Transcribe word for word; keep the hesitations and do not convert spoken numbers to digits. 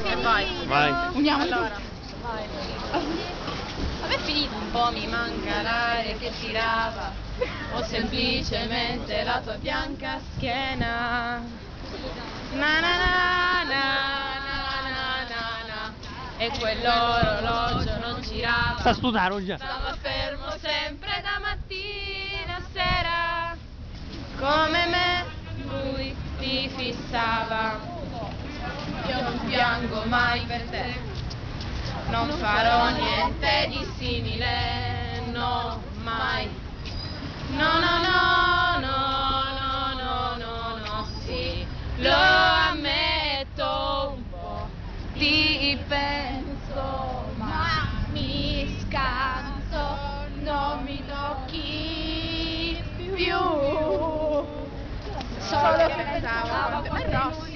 E vai. Vai. Uniamo allora. Vai. Vabbè, è finito. Un po' mi manca l'aria che tirava, o semplicemente la tua bianca schiena. Na na na na na na na na. E quell'orologio non girava. Sta studando già. Stava fermo sempre da mattina a sera. Come me lui ti fissava. Io non piango mai per te, non farò niente di simile, no, mai. No, no, no, no, no, no, no, no, sì, lo ammetto, un po' ti penso, ma mi scanso, non mi tocchi più. Solo che pensavo, ma no.